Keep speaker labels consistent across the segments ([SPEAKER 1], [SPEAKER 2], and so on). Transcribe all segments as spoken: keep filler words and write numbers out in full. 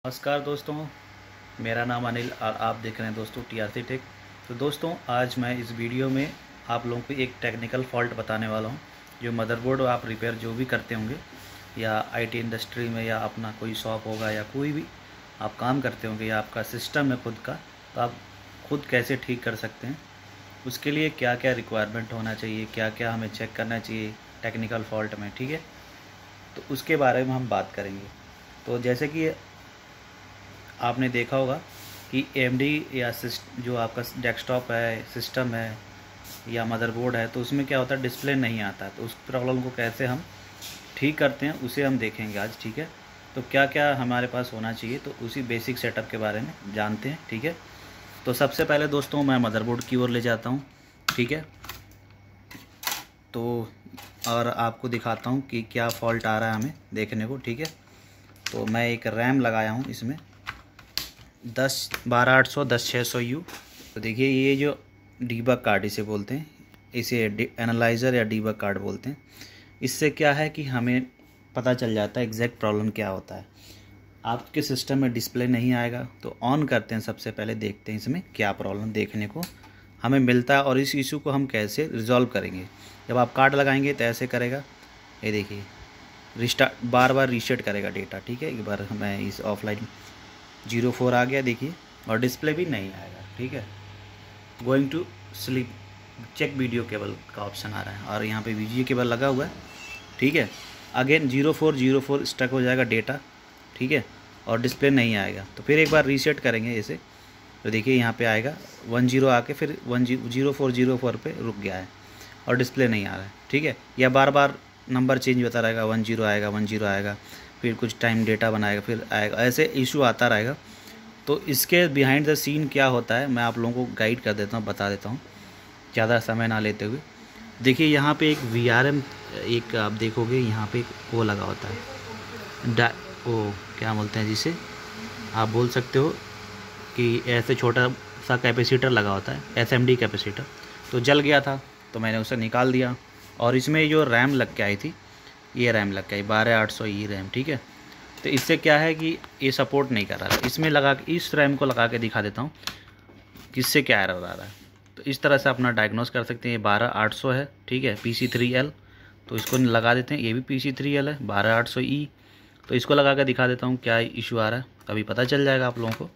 [SPEAKER 1] नमस्कार दोस्तों, मेरा नाम अनिल और आप देख रहे हैं दोस्तों टी आर सी टेक। तो दोस्तों आज मैं इस वीडियो में आप लोगों को एक टेक्निकल फॉल्ट बताने वाला हूं। जो मदरबोर्ड आप रिपेयर जो भी करते होंगे या आईटी इंडस्ट्री में या अपना कोई शॉप होगा या कोई भी आप काम करते होंगे या आपका सिस्टम है खुद का, तो आप खुद कैसे ठीक कर सकते हैं, उसके लिए क्या क्या रिक्वायरमेंट होना चाहिए, क्या क्या हमें चेक करना चाहिए टेक्निकल फॉल्ट में, ठीक है। तो उसके बारे में हम बात करेंगे। तो जैसे कि आपने देखा होगा कि एमडी या जो आपका डेस्कटॉप है, सिस्टम है या मदरबोर्ड है, तो उसमें क्या होता है, डिस्प्ले नहीं आता। तो उस प्रॉब्लम को कैसे हम ठीक करते हैं उसे हम देखेंगे आज, ठीक है। तो क्या क्या हमारे पास होना चाहिए, तो उसी बेसिक सेटअप के बारे में जानते हैं, ठीक है। तो सबसे पहले दोस्तों मैं मदरबोर्ड की ओर ले जाता हूँ, ठीक है। तो और आपको दिखाता हूँ कि क्या फॉल्ट आ रहा है हमें देखने को, ठीक है। तो मैं एक रैम लगाया हूँ इसमें दस बारह आठ सौ दस छः सौ यू। तो देखिए ये जो डीबग कार्ड इसे बोलते हैं, इसे एनालाइज़र या डीबग कार्ड बोलते हैं। इससे क्या है कि हमें पता चल जाता है एग्जैक्ट प्रॉब्लम क्या होता है। आपके सिस्टम में डिस्प्ले नहीं आएगा तो ऑन करते हैं, सबसे पहले देखते हैं इसमें क्या प्रॉब्लम देखने को हमें मिलता है और इस इशू को हम कैसे रिजॉल्व करेंगे। जब आप कार्ड लगाएंगे तो ऐसे करेगा, ये देखिए रिस्टार्ट बार बार रीसेट करेगा डेटा, ठीक है। एक बार मैं इस ऑफलाइन जीरो फोर आ गया देखिए, और डिस्प्ले भी नहीं आएगा, ठीक है। Going to sleep check video cable का ऑप्शन आ रहा है और यहाँ पे वीडियो केबल लगा हुआ है, ठीक है। Again zero four zero four stuck हो जाएगा डेटा, ठीक है, और डिस्प्ले नहीं आएगा। तो फिर एक बार रीसेट करेंगे इसे, तो देखिए यहाँ पे आएगा वन जीरो आके फिर one zero zero four zero four पर रुक गया है और डिस्प्ले नहीं आ रहा है, ठीक है। या बार बार नंबर चेंज होता रहेगा, वन जीरो आएगा वन जीरो आएगा, फिर कुछ टाइम डेटा बनाएगा फिर आएगा, ऐसे इशू आता रहेगा। तो इसके बिहाइंड द सीन क्या होता है मैं आप लोगों को गाइड कर देता हूँ, बता देता हूँ ज़्यादा समय ना लेते हुए। देखिए यहाँ पे एक वी आर एम, एक आप देखोगे यहाँ पे एक वो लगा होता है, डा वो क्या बोलते हैं जिसे आप बोल सकते हो कि ऐसे छोटा सा कैपेसिटर लगा होता है, एस एम डी कैपेसिटर। तो जल गया था तो मैंने उसे निकाल दिया और इसमें जो रैम लग के आई थी, ये रैम लग के आई बारह आठ सौ ई रैम, ठीक है। तो इससे क्या है कि ये सपोर्ट नहीं कर रहा था। इसमें लगा के इस रैम को लगा के दिखा देता हूँ किससे क्या एरर आ रहा है। तो इस तरह से अपना डायग्नोस कर सकते हैं। ये बारह आठ सौ है, ठीक है, पी सी थ्री एल। तो इसको लगा देते हैं, ये भी पी सी थ्री एल है, बारह आठ सौ ई। तो इसको लगा कर दिखा देता हूँ क्या इशू आ रहा है, अभी पता चल जाएगा आप लोगों को।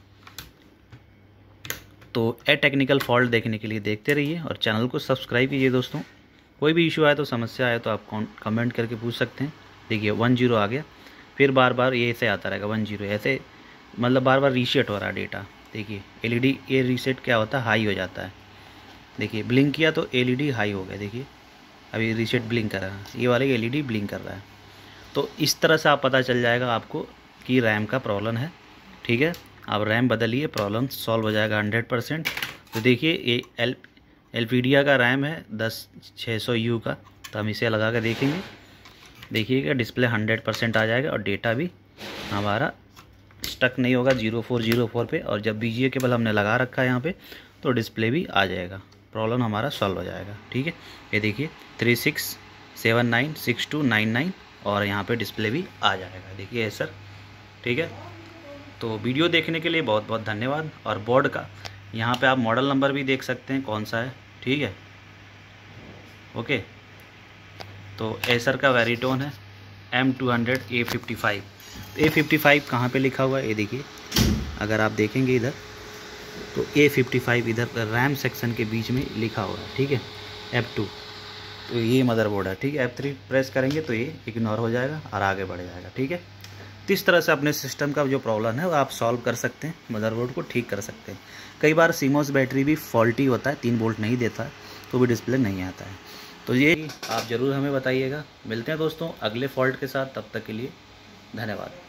[SPEAKER 1] तो ए टेक्निकल फॉल्ट देखने के लिए देखते रहिए और चैनल को सब्सक्राइब कीजिए दोस्तों। कोई भी इशू आए तो समस्या आए तो आप कमेंट करके पूछ सकते हैं। देखिए वन जीरो आ गया, फिर बार बार ये ऐसे आता रहेगा वन जीरो, ऐसे मतलब बार बार रीसेट हो रहा है डेटा। देखिए एलईडी ये रीसेट क्या होता है, हाई हो जाता है। देखिए ब्लिंक किया तो एलईडी हाई हो गया, देखिए अभी रीसेट ब्लिंक कर रहा है, ये वाले एलईडी ब्लिंक कर रहा है। तो इस तरह से आप पता चल जाएगा आपको कि रैम का प्रॉब्लम है, ठीक है। आप रैम बदलिए, प्रॉब्लम सॉल्व हो जाएगा हंड्रेड परसेंट। तो देखिए ये एल एलपीडिया का रैम है दस छः सौ यू का। तो हम इसे लगा कर देखेंगे, देखिएगा डिस्प्ले हंड्रेड परसेंट आ जाएगा और डेटा भी हमारा स्टक नहीं होगा जीरो फोर जीरो फोर पे। और जब बीजीए केबल हमने लगा रखा है यहाँ पे तो डिस्प्ले भी आ जाएगा, प्रॉब्लम हमारा सॉल्व हो जाएगा, ठीक है। ये देखिए three six seven nine six two nine nine और यहाँ पे डिस्प्ले भी आ जाएगा, देखिए सर, ठीक है। तो वीडियो देखने के लिए बहुत बहुत धन्यवाद। और बोर्ड का यहाँ पे आप मॉडल नंबर भी देख सकते हैं कौन सा है, ठीक है, ओके। तो एसर का वेरिटोन है M two hundred A fifty five. A fifty five कहाँ पे लिखा हुआ है, ये देखिए अगर आप देखेंगे इधर तो ए फिफ्टी फाइव इधर रैम सेक्शन के बीच में लिखा हुआ है, ठीक है, एफ टू। तो ये मदरबोर्ड है, ठीक है। एफ थ्री प्रेस करेंगे तो ये इग्नोर हो जाएगा और आगे बढ़ जाएगा, ठीक है। तो इस तरह से अपने सिस्टम का जो प्रॉब्लम है वो आप सॉल्व कर सकते हैं, मदरबोर्ड को ठीक कर सकते हैं। कई बार सीमोस बैटरी भी फॉल्टी होता है, तीन वोल्ट नहीं देता तो भी डिस्प्ले नहीं आता है। तो ये आप ज़रूर हमें बताइएगा। मिलते हैं दोस्तों अगले फॉल्ट के साथ, तब तक के लिए धन्यवाद।